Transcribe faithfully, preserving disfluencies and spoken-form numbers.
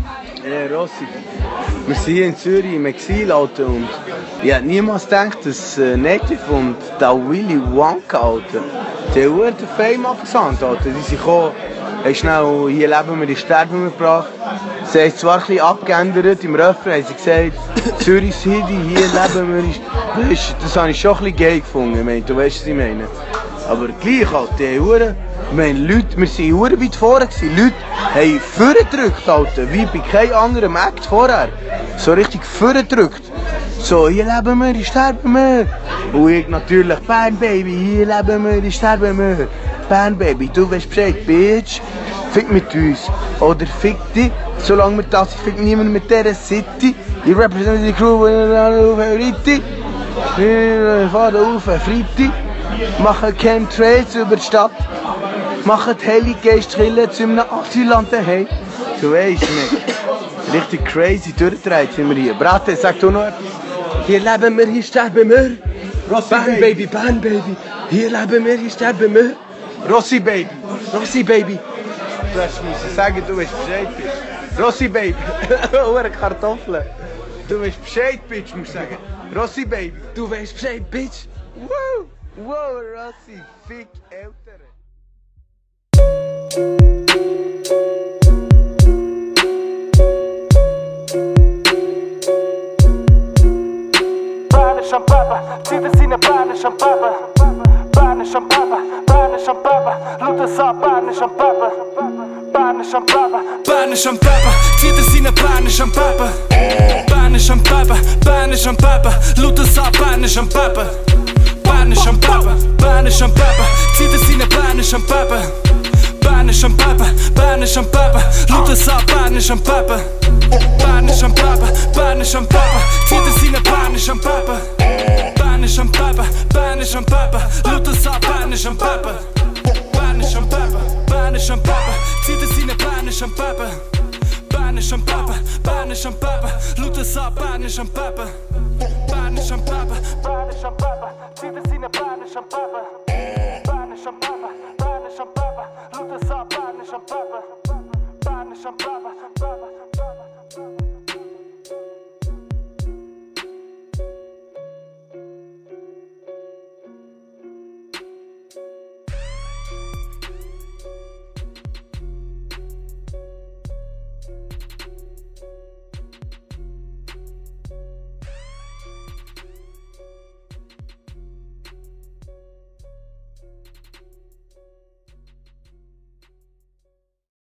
Hey Rossi, wir sind hier in Zürich im Exil, Alter, und ich hätte niemals gedacht, dass äh, Native und der Willy Wonka, Alter, die haben den Fame abgesandt, Alter. Die sind gekommen, haben schnell «Hier leben wir, hier sterben wir» gebracht. Sie haben es zwar ein bisschen abgeändert, im Refrain haben sie gesagt «Zürich City, hier leben wir». Weißt, das habe ich schon ein bisschen geil gefunden, ich meine, du weißt, was ich meine. Aber gleich, Alter, die haben ich meine, Leute, wir waren weit vorne, Leute haben vorgedrückt, Alter, wie bei keinem anderen Act vorher. So richtig vorgedrückt. So, hier leben wir, hier sterben wir. Und ich natürlich, Bern Baby, hier leben wir, hier sterben wir. Bern Baby, du weißt Bescheid, Bitch. Fick mit uns. Oder fick dich, solange wir das sind, fick niemand mit dieser City. Ich repräsentiere die Crew, auf Freitag. Wir fahren auf Freitag. Machen Chemtrails über die Stadt. Machen die Heligeist chillen zu einem Asylant daheim. Du weisst nicht. Richtig crazy durchgedreht sind wir hier. Brate, sag du noch etwas. Hier leben wir, hier sterben wir. Rossi Bern Baby, Bern Baby. Hier leben wir, hier sterben wir. Rossi Baby, Rossi Baby. Du hast müssen sagen, du weißt Bescheid, Bitch. Rossi Baby. Hure Kartoffeln. Du weißt Bescheid, Bitch, musst sagen. Rossi Baby. Du weißt Bescheid, Bitch. Wow, wow, Rossi, fick Ältere. Banisch am Papa, zieht es in der Banisch am Papa. Banisch am Papa, Banisch am Papa, Luther sah Banisch am Papa. Banisch am Papa, Banisch am Papa, zieht es in der Banisch am Papa. Banisch am Papa, Banisch am Papa, Luther sah Banisch am Papa. Banisch am Papa, Banisch am Papa, zieht es in der Banisch am Papa. Banisch am Papa, Banisch am Papa, Luther sah Banisch am Papa. Banisch am Papa, Banisch am Papa, zieht es in der Banisch am Papa. Banisch am Papa, Banisch am Papa, Luther sah Banisch am Papa. Banisch am Papa, Banisch am Papa, zieht es in der Banisch am Papa. Banisch am Papa, Banisch am Papa, Luther sah Banisch am Papa. Banisch am Papa, Banisch am Papa, zieht es in der Banisch am Papa. Banisch am Papa, Banisch am Papa, Luther sah Banisch am Papa. Banisch am Papa, Papa.